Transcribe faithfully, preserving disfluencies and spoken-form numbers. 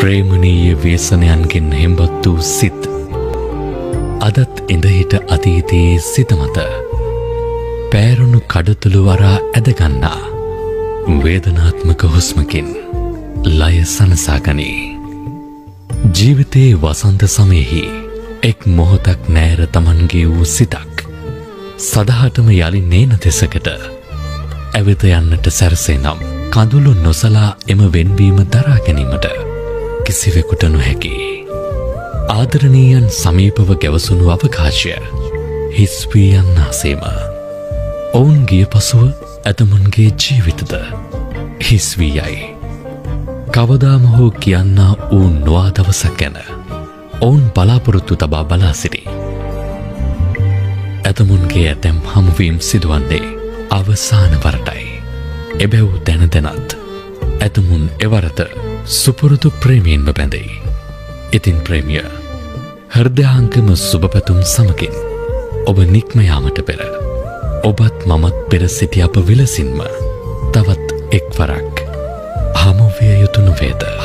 ප්‍රේමණීය ව්‍යසනයන්ගෙන් හෙම්බත් වූ සිත් අදත් ඉඳහිට අතීතයේ සිත මත පෑරුණු කඩතුළු වරා ඇදගන්නා වේදනාත්මක හුස්මකින් ලය සනසාගනී. ජීවිතයේ වසන්ත සමයෙහි එක් මොහොතක් නෑර තමන්ගේ වූ සිතක් සදහටම යළි නේන දෙසකට ඇවිත යන්නට සැරසේ නම් කඳුළු නොසලා එම වෙන්වීම දරා ගැනීමට කිසිවෙකුට නොහැකි. ආදරණීයන් සමීපව ගැවසුණු අවකාශය හිස් වී යන්නාසේම ඔවුන් ගිය පසුව ඇතමුන්ගේ ජීවිතද හිස් වී යයි. කවදාම හෝ කියන්නා වූ නොආ දවසක් ගැන ඔවුන් බලාපොරොත්තු තබා බලා සිටි. ඇතමුන්ගේ ඇතැම් හමුවීම් සිදුවන්නේ අවසාන වරටයි. එබැව් දැන දැනත් ඇතමුන් එවරත සුපුරුදු ප්‍රේමීන්ව බැඳෙයි. ඉතින් ප්‍රේමිය හෘදයාංගම සුබපැතුම් සමගින් ඔබ නික්ම යාමට පෙර ඔබත් මමත් පෙර සිටි අප විලසින්ම තවත් එක්වරක් හමු විය යුතු නොවේද?